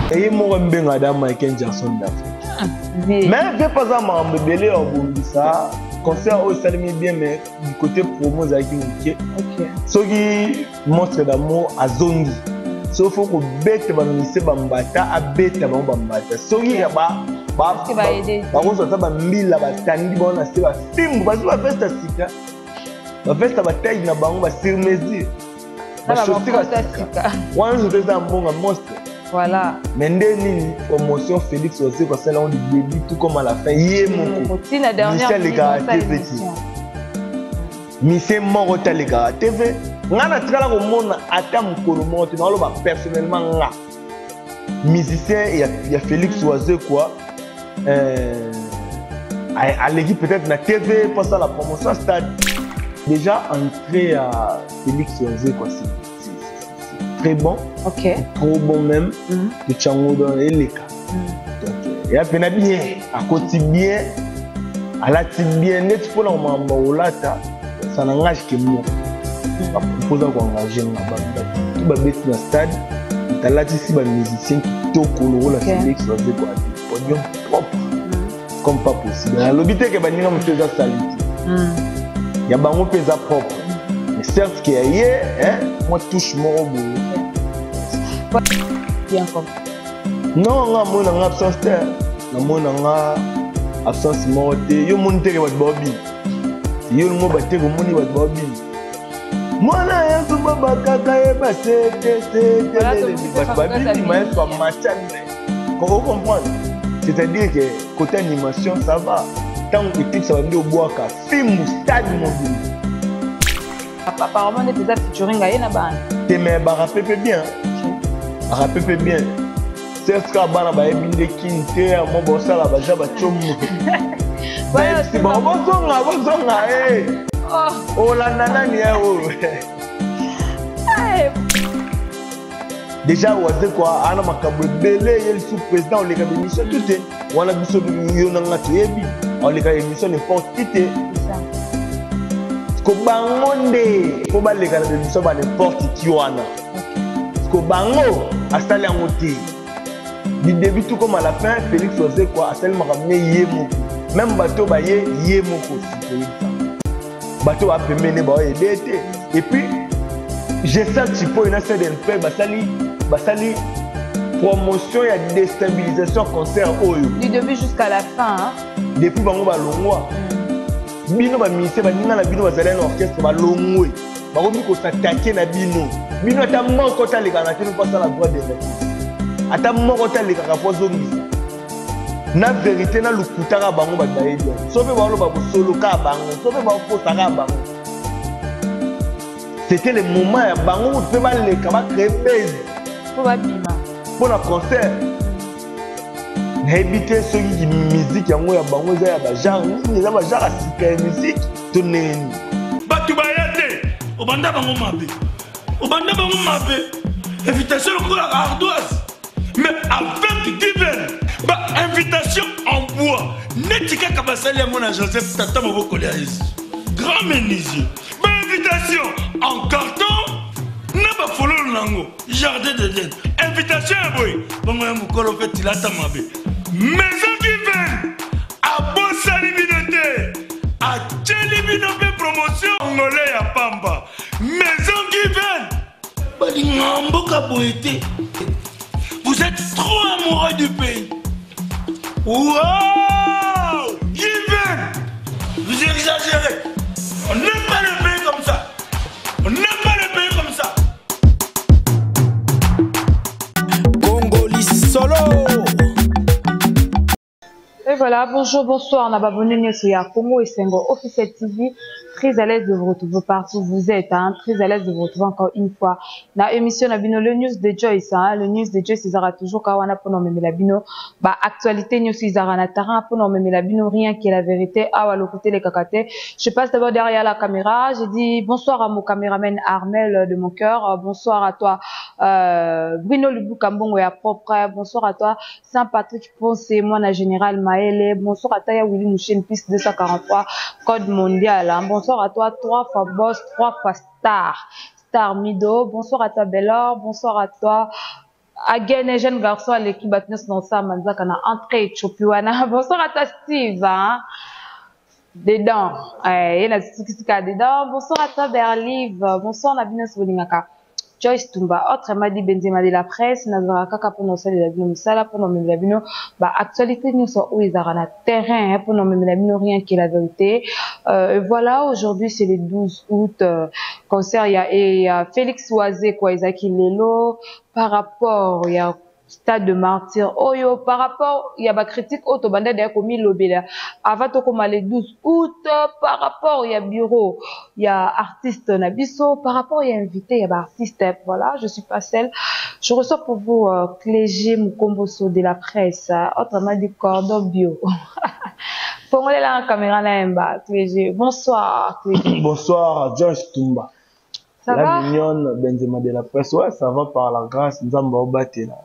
Et moi, je suis un Michael Jackson d'Afrique. Mais je ne pas un bébé au ça. Concert au Salimi bien, mais du côté promo, ça qui ce qui montre d'amour à Zongi. Sauf que bête bamissé bambata a bête bambata. Ce qui est bas, par contre, ça va mille là, tandi bon na se va film, parce que la fête sika. La fête va taille na bango va surmesure. La chaussure sika. Moi je fais un bon monstre. Voilà. Mais une promotion Félix aussi parce que là on dit tout comme à la fin. Yémoko. C'est la dernière TV. Michel Morota les gars TV. Ngana tikala ko mona ata mukolo moko na loba personnellement nga. Musicien il y a Félix Oiseau quoi. À l'équipe peut-être na TV pour ça la promotion stade. Déjà entré à Félix Oiseau quoi c'est très bon. OK. Trop bon même. De Tchango dans les cas. Donc il y a bien bien à côté bien à la bien net pour la mamolata ça n'engage que moi. On propose d'engager ma bande. Tout va mettre dans le stade. Tu as là ici des musiciens qui toquent le rôle à Félix Oiseau quoi. Podium propre. Comme pas possible. La lobité que banira me faisait ça. Il y a bango pesa propre. Mais certes qu'il y a hein, moi touche mon robot. Bien comme. Non, on a mon absence terre. On a absence morte. Yo mon terre va bobby. Yo le mot battre au moni va bobby. Moi là ya suba bakaka e passé c'est bobby mais pas machan. Comment comprendre? C'est-à-dire que côté animation ça va. Tant que l'équipe ça va venir au bois qu'à film stade mobile. Apparemment, les états featuring à Yenaban. T'es mais rappelez bien. Rappelez bien. C'est ce qu'on a dit, binde kinte, mon bossa la baja bachom. C'est bon, bon oh la nana ni oh. Déjà Oiseau quoi, ana makambo belé, il sous-président, on les a émission tout est. On a vu sur le nanga tuebi, on les a émission n'importe qui est. Ko bangonde, ko ba les gars de l'émission ba n'importe qui wana. Ko bango, astali amoté. Du début tout comme à la fin, Félix Oiseau quoi, astali makamne yemo. Même bateau ba yemo ko si bateau a mené ba aider. Et puis j'ai senti pour une assez d'enfer basali promotion et déstabilisation concert oyo du début jusqu'à la fin hein? Depuis bango ba longwa bino ba mise ba ninga na bino bazala na orchestre ba longwe ba komi ko s'attaquer na bino ata moko ta le kana tenu pas la droit des artistes ata moko ta le kaka pozo misa na vérité na lukutaka bango ba bayebi sobe ba lo ba solo ka bango sobe ba ko saka bango. C'était le moment où bango peut pas les camarades créer base pour le concert. N'habitez ceux qui musique yango ya bango za ya ba genre ni za ba genre sika musique toneni. Batu bayate obanda bango mabe. Obanda bango mabe. Invitation ko ardoise. Mais avec divers ba invitation en bois. Netika kabasali ya mona Joseph Tata Moboko Léaïs. Grand menuisier. Invitation en carton, n'a pas follow nango, jardin d'Éden. Invitation à boy, bon moi mon colo fait il a tamabé. Maison qui vient à Bossa Libinoté, à Tchelibinoté promotion angolais à Pamba. Maison qui vient, bali ngambo kaboité. Vous êtes trop amoureux du pays. Wow, Given, vous exagérez. On n'aime pas le pays comme ça. On n'aime pas le pays comme ça. Congolais solo. Et voilà, bonjour, bonsoir. On a abonné sur Congo et Sengo Officiel TV. Très à l'aise de vous retrouver partout où vous êtes, hein. Très à l'aise de vous retrouver encore une fois. La émission Nabino, le news de Joyce, hein. Le news de Joyce, ils aura toujours kawana pour nous même la bino. Bah, actualité news, ils aura natara pour nous même la bino, rien qui est la vérité. Ah, le côté les cacatés. Je passe d'abord derrière la caméra. J'ai dit bonsoir à mon caméraman Armel de mon cœur. Bonsoir à toi, Bruno Lubukambongo et propre. Bonsoir à toi, Saint-Patrick Ponce, moi, la général Maëlle. Bonsoir à Taya Willy Mouchen, piste 243, code mondial, hein. Bonsoir à toi, 3 fois boss, 3 fois star. Star Mido, bonsoir à toi Bellor, bonsoir à toi Again, un jeune garçon à l'équipe Batnes dans ça, Manzaka na entrée Chopiwana. Bonsoir à ta Steve, hein. Dedans. Il y a dedans. Bonsoir à toi, Berliv. Bonsoir, Nabines Bolingaka. Joyce Tumba. Autrement dit, Benzema de la presse. Nazaraka pour nos salles de la bino musala, pour nos mêmes la bino. Bah, actualité, nous sommes où ils ont un terrain, hein, pour nos mêmes la bino, rien qui est la vérité. Voilà, aujourd'hui, c'est le 12 août, concert, il y a Félix Oisé, quoi, Isaki Lelo, par rapport, il y a Stade de Martyr, Oyo, par rapport, il y a ma critique auto, banda d'ailleurs commis l'obéla. Avant tout comme le 12 août, par rapport, il y a bureau, il y a artiste Nabiso, par rapport, il y a invité, il y a artiste, voilà, je suis pas celle. Je reçois pour vous, Clégé Mukomboso de la presse, autrement dit cordon bio. Pour aller là en caméra là, Clégé. Bonsoir, Clégé. Bonsoir, Joyce Tumba. Ça la va? mignonne Benzema de la presse, ouais, ça va par la grâce, nous avons battu là.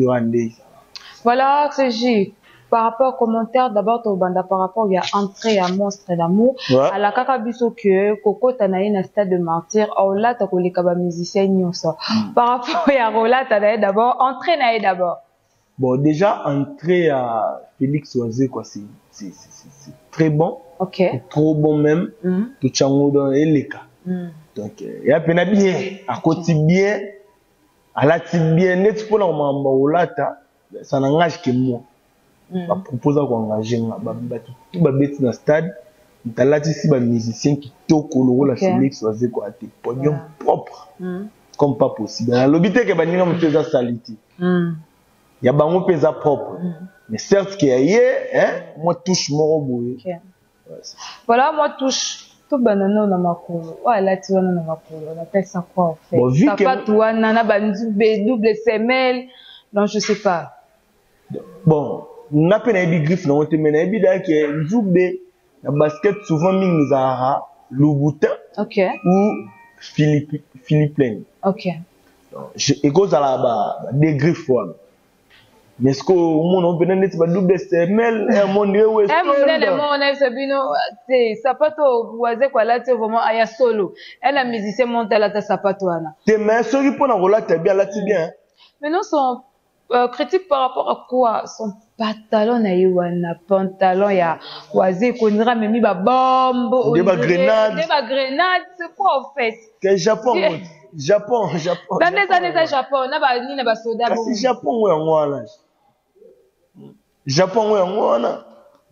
Voilà, Clégé. Par rapport aux commentaires, d'abord, par rapport, il y a entrée à Monstre d'amour. Ouais. À la kakabiso que, Coco Tanaï na stade de martyr, au là, t'as collé kaba musicien, nyonso. Par rapport, il y a Rola Tanaï d'abord, entrée naï d'abord. Bon, déjà, entrée à Félix Oisé, quoi, c'est très bon. Ok. C'est trop bon même. Tout chango dans les cas. Donc, il y a peine bien, à côté bien, à la bien, net pour l'ensemble, ça n'engage que moi. Je propose d'engager, tout va mettre dans le stade, il y a des musiciens qui toquent le rôle à Félix Oisé, quoi, des podiums propres, comme pas possible. L'obité que Banina me fait saliti. Il y a bango pesa propre. Mais certes qu'il y a, hein, moi touche mon robot. Voilà, moi touche. Tout banana na makolo. Ouais, là tu vois na makolo. On appelle ça quoi en fait? Bon, vu ça pas toi nana double semelle. Non, je sais pas. Bon, on a peine des griffes non, on te mène des bidons qui est double. La basket souvent mis Zahara, Louboutin ou Philippe Lane. Ok. Et cause à la bas des griffes. Mais ce que mon on peut nettoyer pas double semelle et mon dieu ouais. On a Sabino, c'est sapato voisin quoi là c'est vraiment aya solo. Elle a musicien monte là ta sapato ana. Tes mains sont pour la relate bien là c'est bien. Mais non son critique par rapport à quoi? Son pantalon na yiwana pantalon ya voisin konira memi ba bombe. Des grenades. Des grenades, c'est quoi en fait? Que Japon. Japon. Dans les années Japon, na ba ni na ba soda bon. Si Japon ouais on là. Japon ouais on là.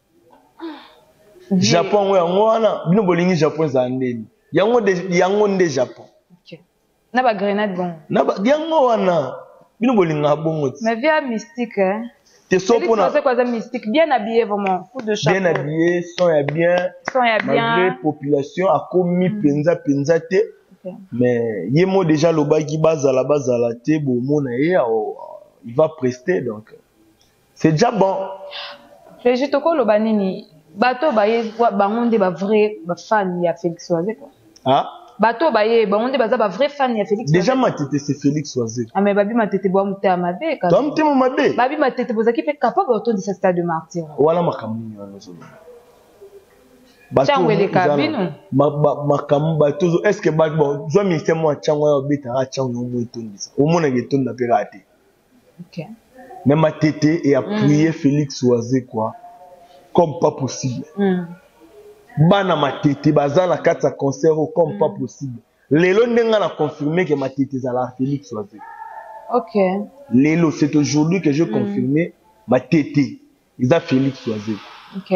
Japon ouais on là. Bino bolingi Japon za ndeni. Yango de Japon. OK. Na ba grenade bon. Na ba yango wana. Bino bolinga bongo. Mais via mystique hein. T'es so pour c'est quoi ça mystique bien habillé vraiment, coup de chapeau. Bien habillé, son ya bien. Malgré population a commis penza te. Mais yemo déjà le bagi bazala te bo mona il va prester donc c'est déjà bon. Je te ko lo banini bato baye bangonde ba vrai ba fan ya Félix Oisé quoi. Ah bato baye bangonde baza ba vrai fan ya Félix Oisé. Déjà matete c'est Félix Oisé. Ah mais babi matete bo muté amabe ka. Toi muté mabe. Babi matete bozaki pe capable auto de ce stade de martyr. Wala makamuni wana solo. Changwe le kabino. Bato est-ce que bon zo ministère moi changwa ya betara changwa mo etondisa. O mona getonda pe raté. OK. Même ma tété et appuyer Félix Oisé quoi comme pas possible. Bana ma tété bazala kata concert comme pas possible. Lelo ndenga na confirmé que ma tété zala Félix Oisé. OK. Lelo c'est aujourd'hui que je confirmé ma tété ils a Félix Oisé. OK.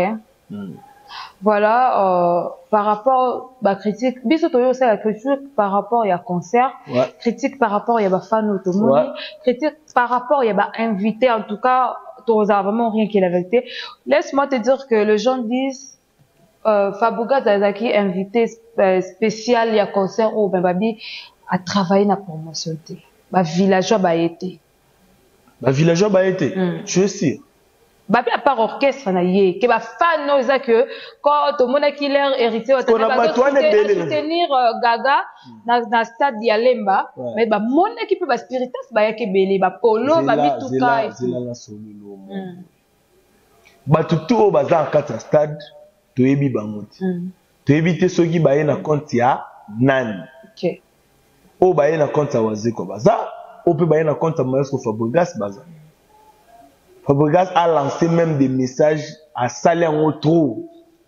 Voilà, par rapport à critique, biso toyo c'est la critique par rapport à concert, critique par rapport à fan automobile, critique par rapport à invité, en tout cas, tu n'as vraiment rien qui est la vérité. Laisse-moi te dire que les gens disent, Fabouga Zazaki invité spécial, il y a concert où Babi a travaillé dans la promotion. Ba villageois ba été. Ba villageois ba été. Je sais. Babi à part orchestre na yé que ba fan no za que quand tout monde qui l'air hérité va soutenir Gaga dans stade ya Lemba mais ba monde qui peut ba spiritas ba yake belé ba polo ba bituka et tout ba tout ba za kata stade to yebi bangoti to yebi te soki ba na compte ya nani. OK. O ba na compte ya Oisé ko baza on peut bailler un compte à Maestro Fabregas baza. Fabregas a lancé même des messages à saler en trop.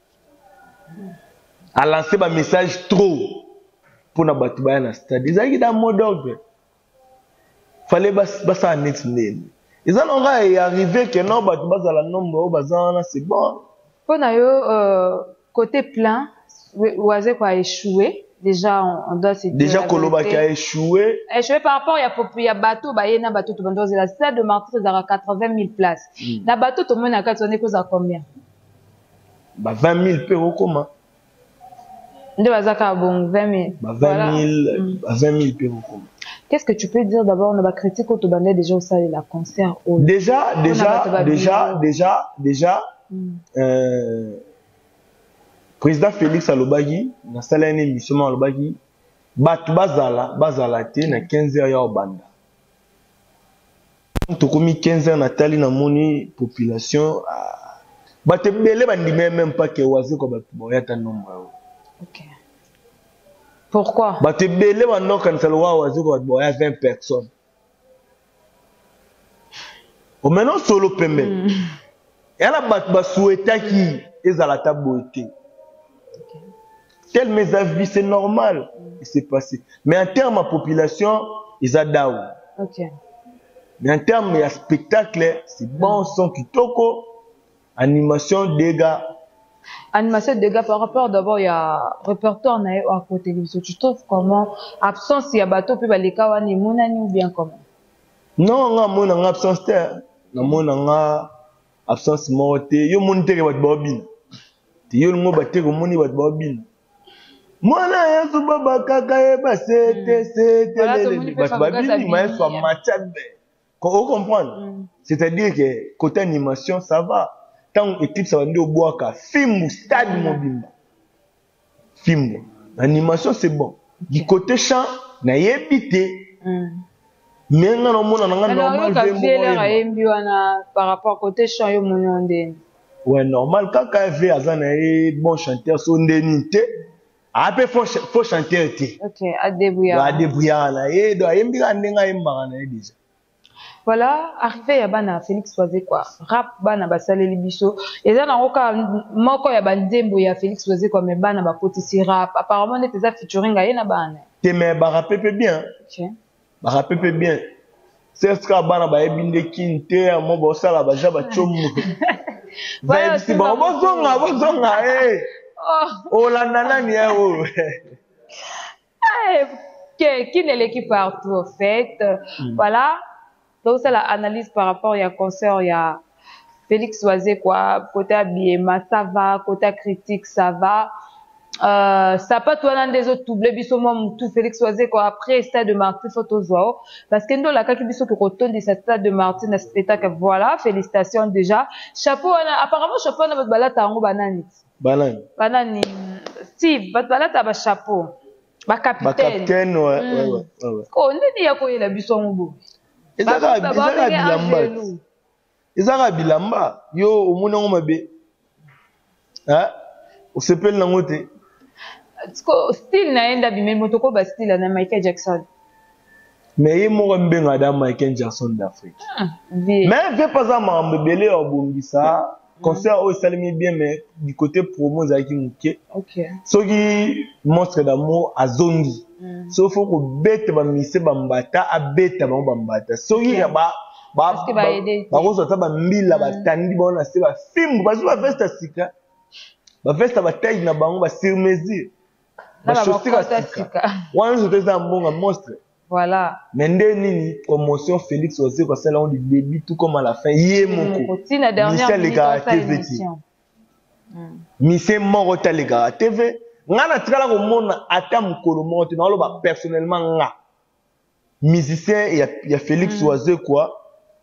A lancé des messages trop pour na battre bailler na stade. Ils ont dans mot d'ordre. Fallait basa net name. Ils ont arrivé que non battre baza la nombre baza c'est bon. Pour na côté plein, Oisé quoi a échoué. Déjà, on doit se dire. Déjà, Koloba qui a échoué. Échoué par rapport, il y a bateau, il y a bateau, la stade de Martyrs, il y a 80 000 places. Na bateau, tout le monde a 4 à combien? 20 000 euros comment? De bazaka bon 20 000. 20 000 euros comment? Qu'est-ce que tu peux dire d'abord? On a critique au Tobandé déjà au salle la concert. Déjà, président Félix Alobagi, na sala une émission Alobagi, batu bazala te na 15h ya obanda. To komi 15h na tali na moni population batu belé bandi même pas que Oisé ko batu boya ta nombre. OK. Pourquoi? Batu belé bando kan salwa Oisé ko batu boya 20 personnes. O maintenant solo pembe. Yana batu ba souhaita ki ezala ta beauté. Tel mes avis, c'est normal. C'est passé. Mais en termes de population, ils adorent. OK. Mais en termes de spectacle, c'est bon son qui toko. Animation, dégâts. Animation, dégâts par rapport d'abord, il y a répertoire à côté télévision. Tu trouves comment absence, il y a bateau, puis les cas, on est monani ou bien comment? Non, on a absence terre. On a absence morte. Yo monte ke bat bobine. Ti yo ngo batte ko moni bat bobine. Mwana yesu baba kaka e ba c'était bat babine mais soit machabe. Vous comprenez? C'est-à-dire que côté animation ça va. Tant équipe ça va ndo boaka film stade mobimba. Film animation c'est bon. Du côté chant na yebité. Mais non normal par rapport au côté chant yo mononde. Ouais normal quand KV azana bon chanteur sondénité après faut chanter té. OK, à débrouiller. À débrouiller na do ayembika ndenga yembaka na déjà. Voilà, arrivé ya bana Félix Oisé quoi. Rap bana basaleli biso. Eza na oka moko ya bandembo ya Félix Oisé quoi mais bana ba potisi rap. Apparemment net eza featuring ga na bana. Te mais ba rapper bien. OK. Ba rapper bien. C'est ce que bana ba ebinde kinte mo bo sala ba jaba chomu. Voilà, c'est bon zonga oh la nana ni oh. Qui est l'équipe partout au fait. Voilà. Donc c'est l'analyse par rapport à concert, il y a Félix Oisé quoi, côté habillement ça va, côté critique ça va. Ça pas toi dans des autres doublés biso moi tout Félix Oisé quoi après stade de Martyrs photo zoao parce que nous la kaki biso qui retourne de cette stade de Martyrs na spectacle voilà félicitations déjà chapeau apparemment chapeau na votre balata ngo banani Steve votre balata ba chapeau ba capitaine ouais ko ndeni ya ko yela biso ngo Ezara bilamba yo omuna ngo mabe hein o sepel na ngote style naenda bimeli motoko ba style na Michael Jackson mais il mo mbenga da Michael Jackson d'Afrique mais fait pas ça mambe belé obongisa concert au salimi bien mais du côté promo zaki muke OK soki monstre d'amour azongi so faut ko bête ba mise bambata abeta ba bambata soki ya ba ko so ta ba mbila batandi bona se ba film ba zo ba vesta sika ba vesta ba taille na bango ba sur mesure ba chaussure sika wana zo teza mbonga monstre voilà mais ndeni promotion Félix Oisé ko sala on du début tout comme à la fin yemoko la dernière émission mission moko ta les gars TV ngana tikala ko mona ata mukolo moko na loba personnellement nga musicien il y a Félix Oisé quoi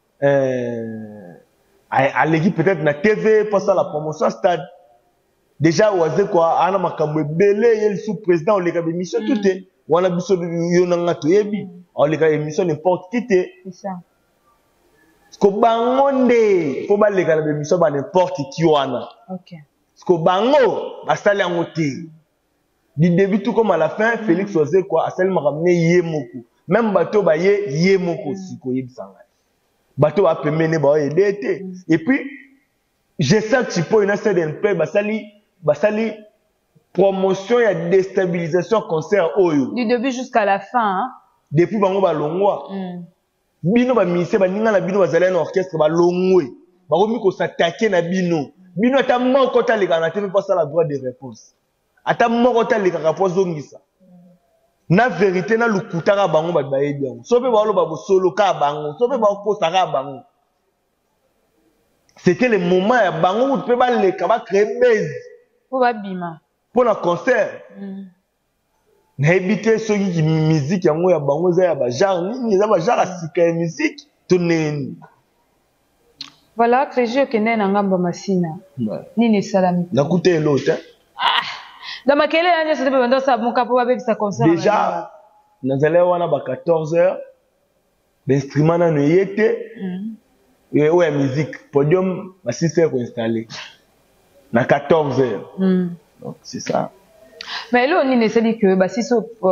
à l'équipe peut-être na TV pour ça la promotion stade déjà Oisé quoi ana makambo belé yel sous président le cas émission tout est wana biso yo nanga to yebi le cas émission n'importe qui té c'est ça ko bangonde faut ba le cas émission ba n'importe qui wana OK ko bango basali yango té du début tout comme à la fin Félix Oisé quoi a seulement ramené yemoko même bateau ba ye moko siko yebisanga bateau ba pemene ba aider te et puis je sais que pour une CDNP basali promotion et déstabilisation concert oyo du début jusqu'à la fin hein? Depuis bango ba longwa bino ba mise ba ninga na bino bazala na orchestre ba longwe ba komi ko s'attaquer na bino ata moko ta leka na te pas ça la droit de réponse ata moko ta leka ka pozongisa na vérité na lukutaka bango ba bayebi yango so pe ba lo ba solo ka bango so pe ba ko saka bango c'était le moment ya bango pe ba leka ba créer base pour ba bima pour un concert na ebité soki ki musique yango ya bango za ya ba genre nini za ba genre sika ya musique toneni voilà Clégie okende na ngamba masina nini salami na kuté l'autre dans ma kele anya c'était pendant ça mon capo ba bebisa concert déjà nazale wana ba 14h l'instrument na yete et ouais musique podium ba 6h ko installer na 14h donc c'est ça. Mais là, on essaie de dire que si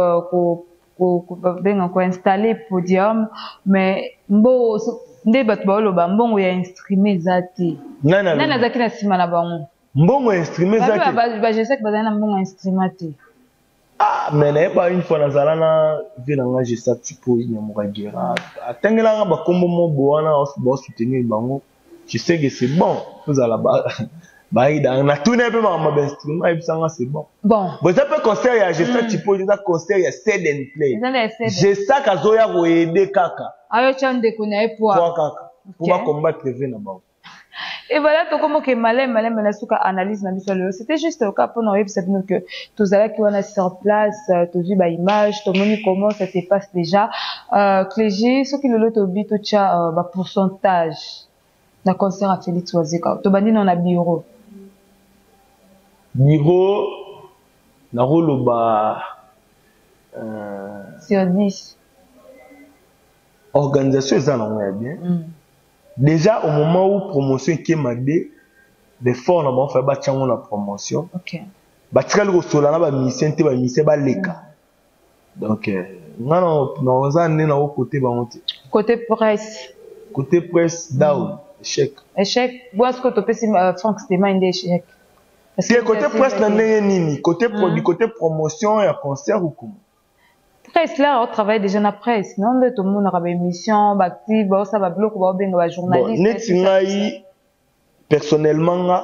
on installer podium, mais bon, des bâtiments là, bon, il y a instrument zati. Non, zaki na sima na bango. Bon instrument zati. Je sais que bazana na bon instrument te. Ah, mais n'est pas une fois na zalana venanga je sais tu peux y amoura guerra. Atengela ba kombo mo boana ba soutenir bango. Je sais que c'est bon. Vous allez là-bas. On a tout n'importe quoi instrument et puis c'est bon. Bon. Vous avez concert ya je sais tu peux dire concert ya set and play. Je sais que zoya go aider kaka. Ayo chande connaît pour kaka. Pour pas combattre le vin là-bas. Et voilà tout comme que malin la suka analyse na biso le. C'était juste au cas pour nous savoir que tous allez qui on sur place, tous vu ba image, tout moni comment ça se passe déjà. Clégie, ce qui le lot obi tout cha ba pourcentage. Na concert à Félix Wazeka. To bandi na bureau. Bureau, na rolo ba sur 10. Organisation ça non bien. Déjà au moment où promotion qui m'a dit des fonds na ba fait ba tchango na promotion. OK. Ba tikali ko sola na ba mission te ba mission ba leka. Donc non za né na côté ba monter. Côté presse. Côté presse down, échec. Échec. Où est-ce que tu peux Franck Stéma inde échec? C'est côté presse na nini, côté produit, côté promotion et concert ou comment? Presse là, on travaille déjà na presse. Non, de tout le monde a une émission, active, ça va bloquer, va bien va journaliste. Netingai personnellement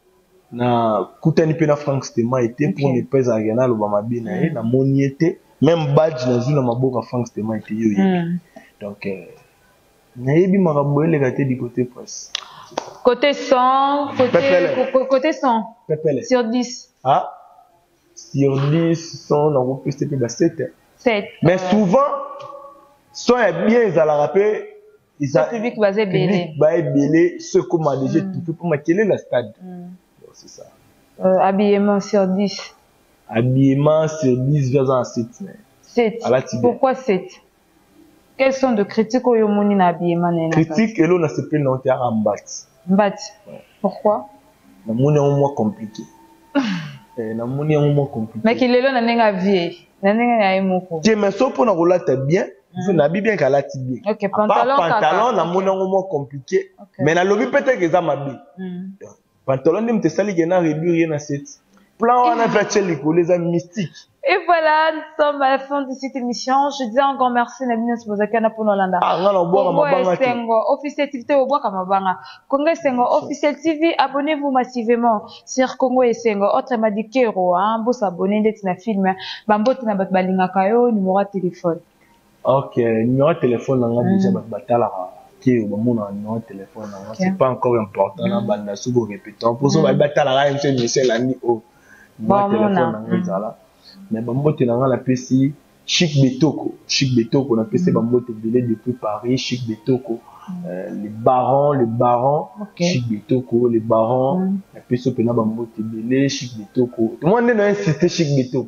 na kutani pe na Franck Stéma était pour ne pas agana lo ba bina na moniete, même badge na zuna maboka Franck Stéma était yo. Donc na yebi maraboye le gâté du côté presse. Côté 100, côté 100. Sur 10. Ah, sur 10, 100, on a plus de 7. 7. Mais souvent, soit bien, ils allaient rappeler, ils ont public basé belé. Belé, ce qu'on m'a déjà tout fait pour maquiller la stade. C'est ça. Habillement sur 10. Habillement sur 10, vers 7. 7. Pourquoi 7? Quelles sont de critiques au Yomoni na habillement? Critiques, et là, on a ce plan entière en bâti. Bâti. Pourquoi? Na moni est un moins compliqué. Na moni est un moins compliqué. Mais qu'il est là, n'a vie. N'a pas moko. Je me sens pour na relate bien. Je na bien qu'elle a bien. Ok, pantalon, na moni est un moins compliqué. Mais na lobby peut-être que ça m'a bien. Pantalon ne me te sali que na réduire rien à cette. Plan on a fait les amis mystiques. Et voilà, nous sommes à la fin de cette émission. Je dis encore merci Nabino Sibozakana pour Nolanda. Congo Esengo, officiel TV au bois Kamabanga. Congo Esengo, officiel TV, abonnez-vous massivement sur Congo Esengo. Autre m'a dit Kero, vous s'abonnez d'être na film. Bambo tina bat balinga kayo, numéro de téléphone. Ok, numéro de téléphone, on a déjà batala. Qui au moment où numéro de téléphone, c'est pas encore important. On a banda sous répétant. Pour ça, batala, monsieur Michel Ami au numéro de téléphone, on a là. Mais bambote na la PC Chic Betoko on a PC bambote belé depuis Paris Chic Betoko les barons Chic Betoko les barons la PC pena bambote belé Chic Betoko tout le monde est insisté Chic Betoko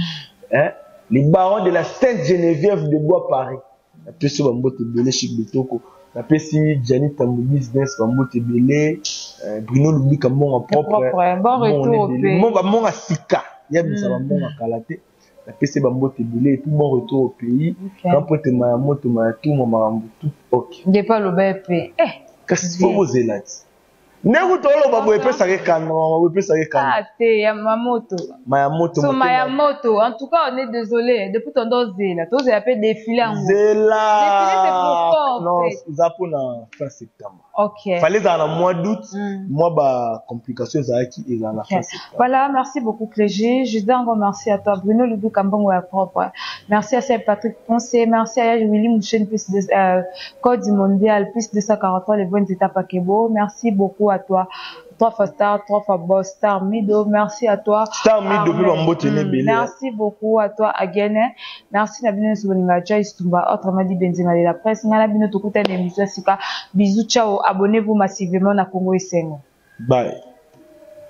les barons de la Sainte-Geneviève de Bois Paris la PC bambote belé Chic Betoko la PC Janet Tambo Business bambote belé Bruno Lubika mon propre bon retour mon sika. Il y a des salons à Kalaté. napesi bambote ebele et puis bon retour au pays kampote maya moto maya tout makambo tout ok nde pa loba pe kasi fo bozela ti ndenge toloba boye epesaka ekanda mama epesaka ekanda te ya mamoto maya moto so maya moto en tout cas on est désolé depuis tondo zela tozela pe défilé yango zela défilé c'est pourquoi non eza mpona fin septembre ok fallait ezala na mois d'août mois ba complication ezalaki ezala na fin septembre. Voilà, merci beaucoup Clégie. Je dis encore merci à toi Bruno Lubu Kambongo ya propre. Merci à Saint Patrick Poncé, merci à Willy Mouchen plus de Code du mondial plus 243 les 20 étapes à Kebo. Merci beaucoup à toi. 3 fois Star, 3 fois Boss, Star Mido, merci à toi. Star Mido, merci beaucoup à toi Agene. Merci Nabino Souboninga Joyce Tumba, autrement dit Benzema de la presse. Nabino Tokuta de l'émission Sika. Bisous, ciao. Abonnez-vous massivement à Congo et Sengo. Bye.